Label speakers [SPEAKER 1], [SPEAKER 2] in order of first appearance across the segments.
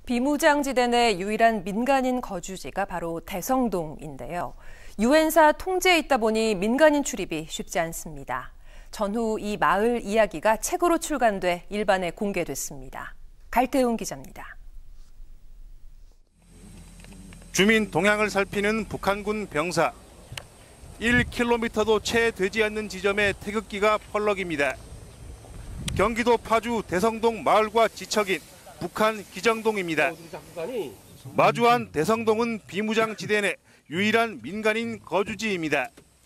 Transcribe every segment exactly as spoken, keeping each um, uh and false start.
[SPEAKER 1] 비무장지대 내 유일한 민간인 거주지가 바로 대성동인데요. 유엔사 통제에 있다 보니 민간인 출입이 쉽지 않습니다. 전후 이 마을 이야기가 책으로 출간돼 일반에 공개됐습니다. 갈태웅 기자입니다.
[SPEAKER 2] 주민 동향을 살피는 북한군 병사. 일 킬로미터도 채 되지 않는 지점에 태극기가 펄럭입니다. 경기도 파주 대성동 마을과 지척인 북한 기정동입니다. 마주한 대성동은 비무장지대 내 유일한 민간인 거주지입니다.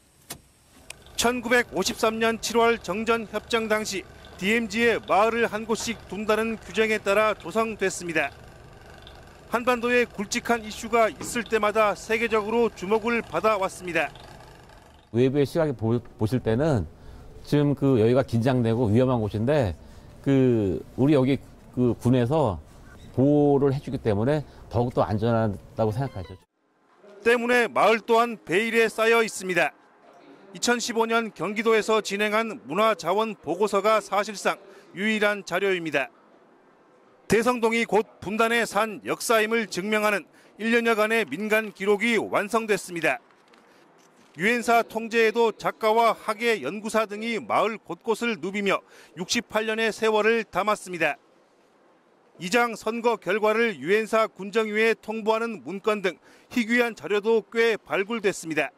[SPEAKER 2] 천구백오십삼 년 칠월 정전협정 당시 디엠지에 마을을 한 곳씩 둔다는 규정에 따라 조성됐습니다. 한반도에 굵직한 이슈가 있을 때마다 세계적으로 주목을 받아왔습니다.
[SPEAKER 3] 외부의 시각에 보실 때는 지금 그 여기가 긴장되고 위험한 곳인데 그 우리 여기 그 군에서 보호를 해주기 때문에 더욱더 안전하다고 생각하죠.
[SPEAKER 2] 때문에 마을 또한 베일에 쌓여 있습니다. 이천십오 년 경기도에서 진행한 문화자원 보고서가 사실상 유일한 자료입니다. 대성동이 곧 분단의 산 역사임을 증명하는 일 년여간의 민간 기록이 완성됐습니다. 유엔사 통제에도 작가와 학예 연구사 등이 마을 곳곳을 누비며 육십팔 년의 세월을 담았습니다. 이장 선거 결과를 유엔사 군정위에 통보하는 문건 등 희귀한 자료도 꽤 발굴됐습니다.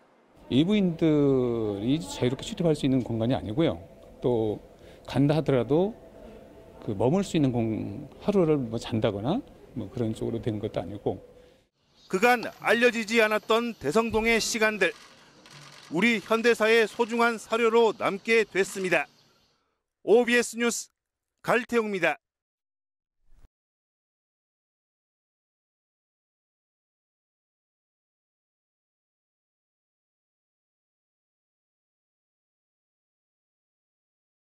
[SPEAKER 4] 이부인들이 자유롭게 출입할 수 있는 공간이 아니고요. 또 간다 하더라도 그 머물 수 있는 공, 하루를 뭐 잔다거나 뭐 그런 쪽으로 된 것도 아니고.
[SPEAKER 2] 그간 알려지지 않았던 대성동의 시간들. 우리 현대사의 소중한 사료로 남게 됐습니다. 오비에스 뉴스 갈태웅입니다.